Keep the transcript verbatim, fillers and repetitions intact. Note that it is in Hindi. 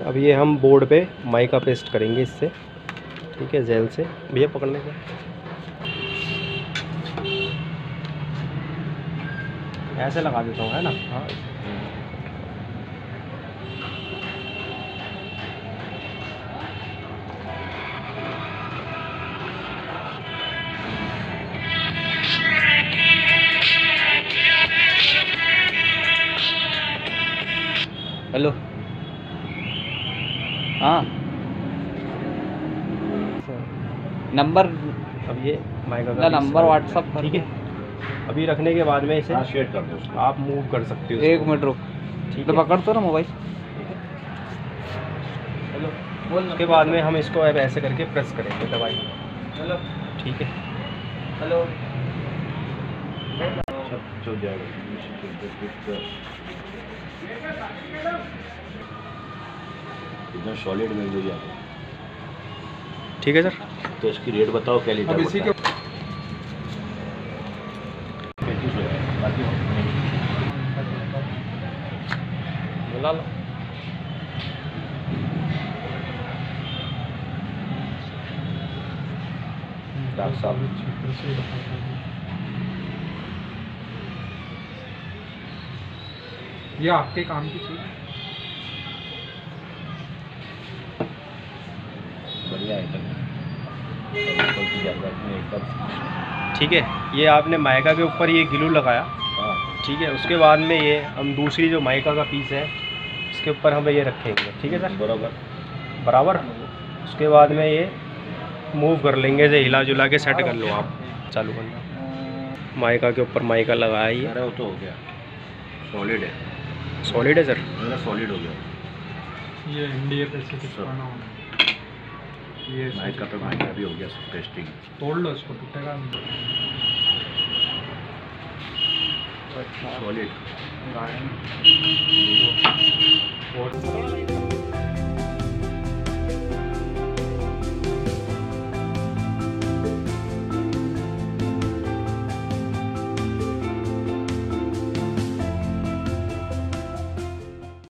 अब ये हम बोर्ड पे माइका पेस्ट करेंगे इससे, ठीक है, जेल से। भैया पकड़ने का ऐसे लगा देता हूँ, है ना। हाँ हेलो, हाँ नंबर, अब ये माइका का नंबर व्हाट्सअप, ठीक है। अभी रखने के बाद में इसे शेयर कर दो, आप मूव कर सकते हो। एक मिनट रुक, ठीक तो है, पकड़ तो ना मोबाइल। हेलो, उसके बाद में हम इसको अब ऐसे करके प्रेस करेंगे दवाई। हेलो, ठीक है। हेलो, चल जाएगा। एकदम सॉलिड मिल गई है। ठीक है सर, तो इसकी रेट बताओ क्या लीटर इसी के बाकी बुला लो। डॉक्टर साहब ये आपके काम की चीज़ बढ़िया आइटम है। ठीक है, ये आपने माइका के ऊपर ये ग्लू लगाया, ठीक है। उसके बाद में ये हम दूसरी जो माइका का पीस है इसके ऊपर हम ये रखेंगे, ठीक है सर, बराबर बराबर। उसके बाद में ये मूव कर लेंगे, इसे हिला जुला के सेट कर लो आप। चालू करना, माइका के ऊपर माइका लगाया, ये अरे वो तो हो गया, सॉलिड है। सॉलिड है सर, मेरा सॉलिड हो गया। ये इंडिया पे से चिपकाना होना, ये माइका पे माइका भी हो गया पेस्टिंग। तोड़ लो इसको, टूटेगा नहीं। सॉलिड